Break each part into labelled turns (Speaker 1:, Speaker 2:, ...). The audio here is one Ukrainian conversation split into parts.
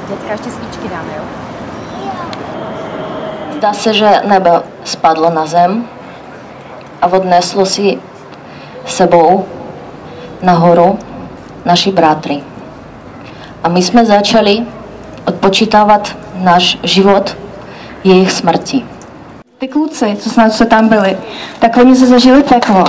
Speaker 1: Děcka, ještě svíčky dáme, jo?
Speaker 2: Zdá se, že nebe spadlo na zem a odneslo si sebou nahoru naši bratry. A my jsme začali odpočítávat náš život jejich smrti.
Speaker 3: Ty kluci, co tam byli, tak oni se zažili peklo.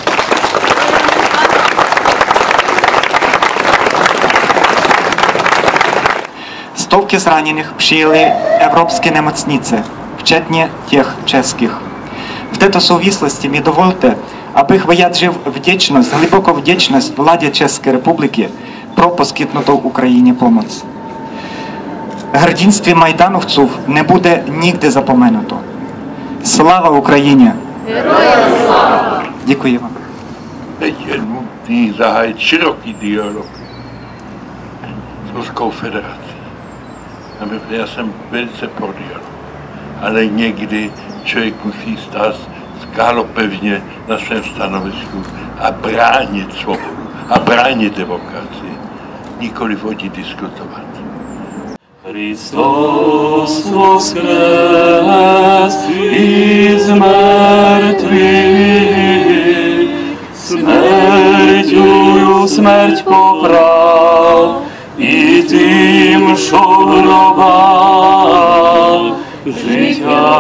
Speaker 4: Stovky zraněných přijeli evropské nemocnice, včetně těch českých. V této souvislosti mi dovolte, abych vyjádřil vděčnost, hlubokou vděčnost vládě České republiky pro poskytnutou Ukrajině pomoc. Hrdinství majdanovců nebude nikdy zapomenuto. Слава Україні!
Speaker 5: Героям слава!
Speaker 4: Děkuji vám.
Speaker 6: Teď je nutný zahájit široký dialog s Ruskou federací. Já jsem velice pro dialog, ale někdy člověk musí stát skálopevně na svém stanovisku a bránit svobodu a bránit demokracii, nikoliv o ní diskutovat.
Speaker 7: Христос воскрес из мертвых, смертью смерть поправ, и тим, що гробав, життя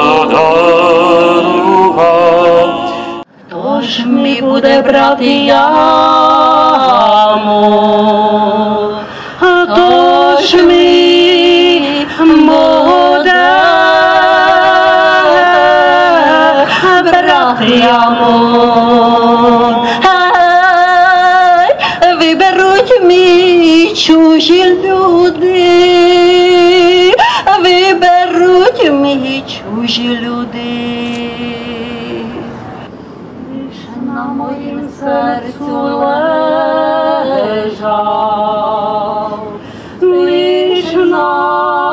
Speaker 7: дарував.
Speaker 2: Хто ж ми буде брати яму? Хто ж ми виберуть мій чужі люди, виберуть мій чужі люди. Лиш на моїм серцю лежав, лиш на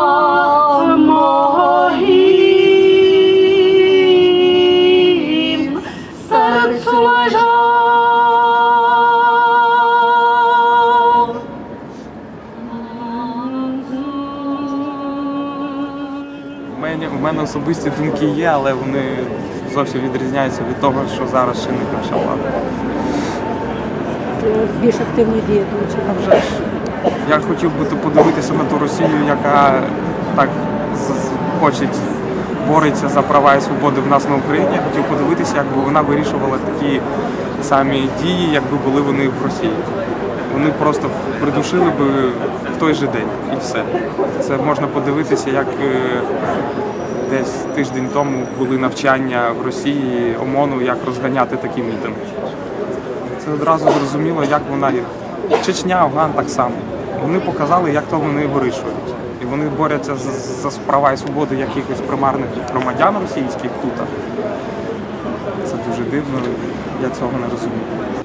Speaker 8: У мене особисті думки є, але вони зовсім відрізняються від того, що зараз чинить наша влада.
Speaker 9: Більш активні дії долучили?
Speaker 8: А вже ж. Я хотів би подивитися на ту Росію, яка так бореться за права і свободи в нас на Україні. Я хотів подивитися, як би вона вирішувала такі самі дії, якби були вони в Росії. Вони просто придушили би в той же день і все. Це можна подивитися, як десь тиждень тому були навчання в Росії ОМОНу, як розганяти такі мітинги. Це одразу зрозуміло, як вона є. Чечня, Афган так само. Вони показали, як то вони вирішують. І вони борються за права і свободи якихось примарних громадян російських тут. Це дуже дивно, я цього не розумію.